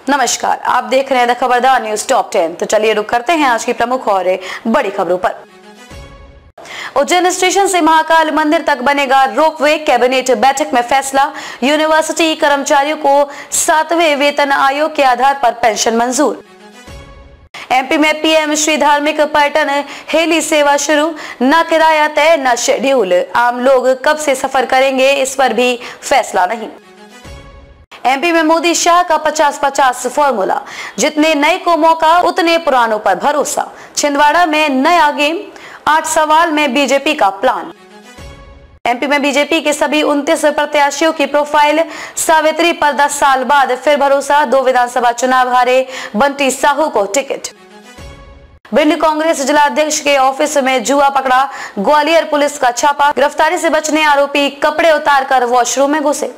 नमस्कार, आप देख रहे हैं द खबरदार न्यूज टॉप 10। तो चलिए रुक करते हैं आज की प्रमुख और बड़ी खबरों पर। उज्जैन स्टेशन से महाकाल मंदिर तक बनेगा रोपवे, कैबिनेट बैठक में फैसला। यूनिवर्सिटी कर्मचारियों को 7वें वेतन आयोग के आधार पर पेंशन मंजूर। एमपी में पीएम श्री धार्मिक पर्यटन हेली सेवा शुरू, न किराया तय न शेड्यूल। आम लोग कब से सफर करेंगे, इस पर भी फैसला नहीं। एमपी में मोदी शाह का 50-50 फॉर्मूला, जितने नए को मौका उतने पुरानों पर भरोसा। छिंदवाड़ा में नया गेम, 8 सवाल में बीजेपी का प्लान। एमपी में बीजेपी के सभी 29 प्रत्याशियों की प्रोफाइल, सावित्री पर 10 साल बाद फिर भरोसा। 2 विधानसभा चुनाव हारे बंटी साहू को टिकट। भिंड कांग्रेस जिलाध्यक्ष के ऑफिस में जुआ पकड़ा, ग्वालियर पुलिस का छापा। गिरफ्तारी से बचने आरोपी कपड़े उतारकर वॉशरूम में घुसे।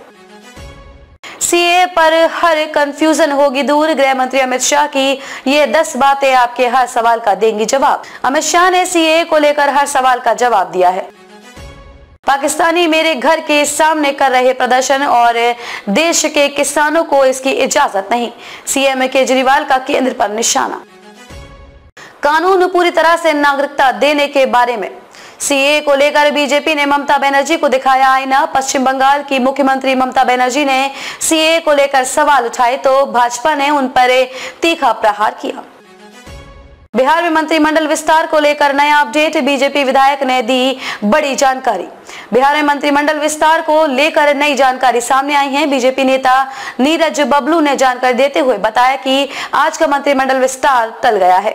सीए पर हर कंफ्यूजन होगी दूर, गृह मंत्री अमित शाह की ये 10 बातें आपके हर सवाल का देंगी जवाब। अमित शाह ने सीए को लेकर हर सवाल का जवाब दिया है। पाकिस्तानी मेरे घर के सामने कर रहे प्रदर्शन और देश के किसानों को इसकी इजाजत नहीं, सीएम केजरीवाल का केंद्र पर निशाना। कानून पूरी तरह से नागरिकता देने के बारे में, सीए को लेकर बीजेपी ने ममता बनर्जी को दिखाया आईना। पश्चिम बंगाल की मुख्यमंत्री ममता बनर्जी ने सीए को लेकर सवाल उठाए तो भाजपा ने उन पर तीखा प्रहार किया। बिहार में मंत्रिमंडल विस्तार को लेकर नया अपडेट, बीजेपी विधायक ने दी बड़ी जानकारी। बिहार में मंत्रिमंडल विस्तार को लेकर नई जानकारी सामने आई है। बीजेपी नेता नीरज बबलू ने जानकारी देते हुए बताया कि आज का मंत्रिमंडल विस्तार टल गया है।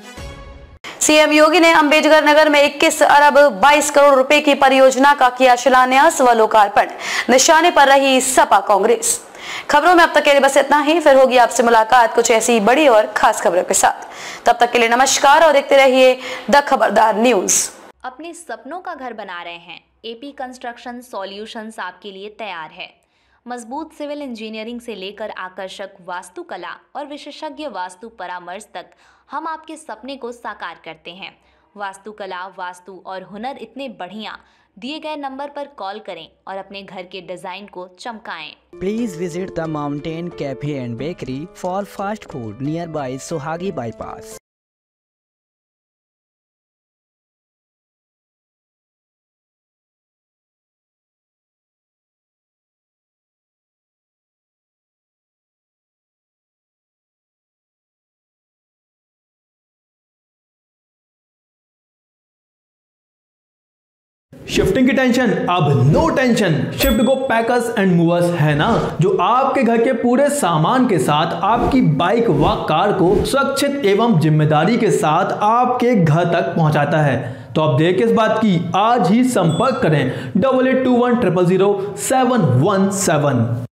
सीएम योगी ने अंबेडकर नगर में 21 अरब 22 करोड़ रुपए की परियोजना का किया शिलान्यास व लोकार्पण। निशाने पर रही सपा कांग्रेस। खबरों में अब तक के लिए बस इतना ही, फिर होगी आपसे मुलाकात कुछ ऐसी बड़ी और खास खबरों के साथ। तब तक के लिए नमस्कार और देखते रहिए द खबरदार न्यूज। अपने सपनों का घर बना रहे हैं? एपी कंस्ट्रक्शन सॉल्यूशंस आपके लिए तैयार है। मजबूत सिविल इंजीनियरिंग से लेकर आकर्षक वास्तुकला और विशेषज्ञ वास्तु परामर्श तक हम आपके सपने को साकार करते हैं। वास्तुकला, वास्तु और हुनर इतने बढ़िया, दिए गए नंबर पर कॉल करें और अपने घर के डिजाइन को चमकाएं। Please visit the mountain cafe and bakery for fast food nearby Sohagi bypass. Shifting की टेंशन अब no tension. Shift go packers and movers है ना, जो आपके घर के पूरे सामान के साथ आपकी बाइक व कार को सुरक्षित एवं जिम्मेदारी के साथ आपके घर तक पहुंचाता है। तो अब देर किस बात की, आज ही संपर्क करें 8821 000 717।